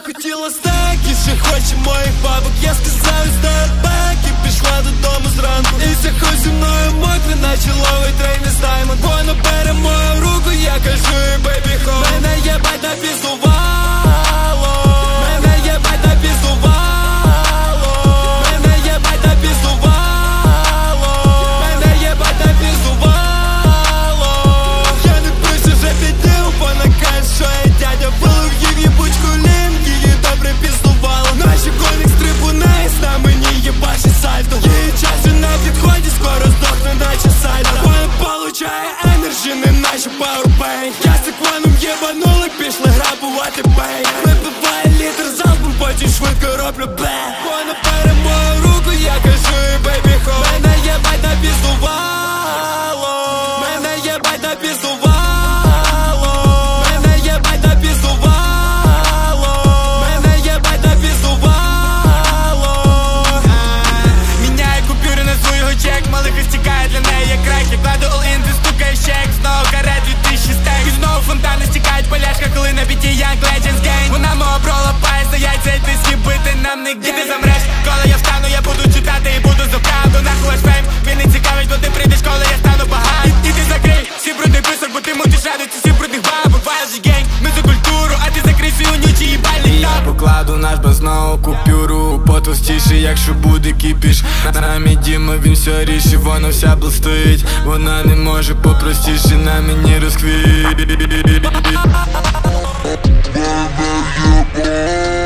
Накрутила стаки, ще хоче моїх бабок. Я сказав, стart back і пішла додому зранку. І заходь зі мною мокре, наче ловить Рейнес Даймонд. Вона бере мою руку, я кажу їй baby home. Мене єбать напіздувало, мене єбать напіздувало, мене єбать напіздувало, мене єбать напіздувало. Я не пишу вже 5 днів, вона каже, що я дядя. Вилив їм єбучку лім, її добре піздувало. Наші коник стрибуни, на мені єбачить сальто. Її час на підході, скоро здохне, наче сальто. Вона получає енерджі, не наче пауербейн. Я з циклоном єбанули, пішли грабувати бейн. Випиває літр залпом, потім швидко роблю бек. Вона бере мою руку, я кажу їй baby home. Мене єбать напіздувало, мене єбать напіздувало, мене єбать напіздувало, мене єбать напіздувало. Міняє купюри на свого чек, малих стікає для неї як крек. Я кладу all-in, ти стукаєш чек, знову каре 2000 стек. І знову фонтани стікають полячка, коли на біті Young Legends Gang. Вона мого пролапає за яйця, і ти з'їбити нам не гей. І ти замреш, коли я встану, я буду читати і буду за правду. Нахуй аж фейм, він не цікавить, бо ти прийдеш, коли я стану багатий. І ти закрий всі брудний писок, бо ти мутиш радості всіх брудних бабок. Вайлджі гейнг, ми за культуру, а ти закрий свій унючий їбальний Я покладу наш бас знову купюру, потовстіше, якщо буде кіпіш. На мій Діма, він все рішив, вона вся блистить. Вона не може попростіше на мені розквіт.